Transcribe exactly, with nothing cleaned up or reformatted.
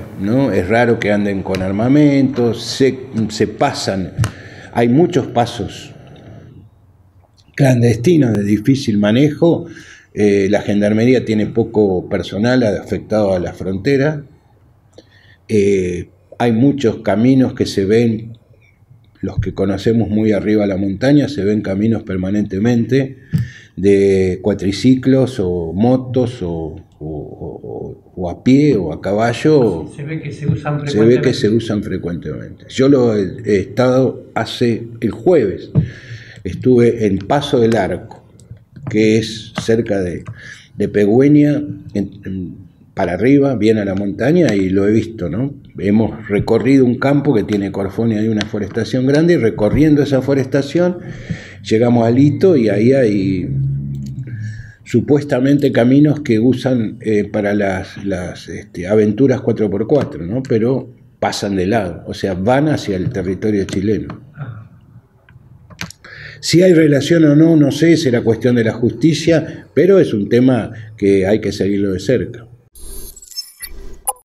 ¿no? Es raro que anden con armamentos, se, se pasan, hay muchos pasos clandestinos de difícil manejo. Eh, la gendarmería tiene poco personal afectado a la frontera. Eh, hay muchos caminos que se ven, los que conocemos muy arriba a la montaña, se ven caminos permanentemente de cuatriciclos o motos o, o, o, o a pie o a caballo. Se ve que se usan frecuentemente. Se ve que se usan frecuentemente. Yo lo he, he estado hace el jueves, estuve en Paso del Arco, que es cerca de, de Pegüeña, en, en, para arriba, bien a la montaña, y lo he visto, ¿no? Hemos recorrido un campo que tiene Corfonia y una forestación grande, y recorriendo esa forestación llegamos al Hito y ahí hay supuestamente caminos que usan eh, para las, las este, aventuras cuatro por cuatro, ¿no? Pero pasan de lado, o sea, van hacia el territorio chileno. Si hay relación o no, no sé, será cuestión de la justicia, pero es un tema que hay que seguirlo de cerca.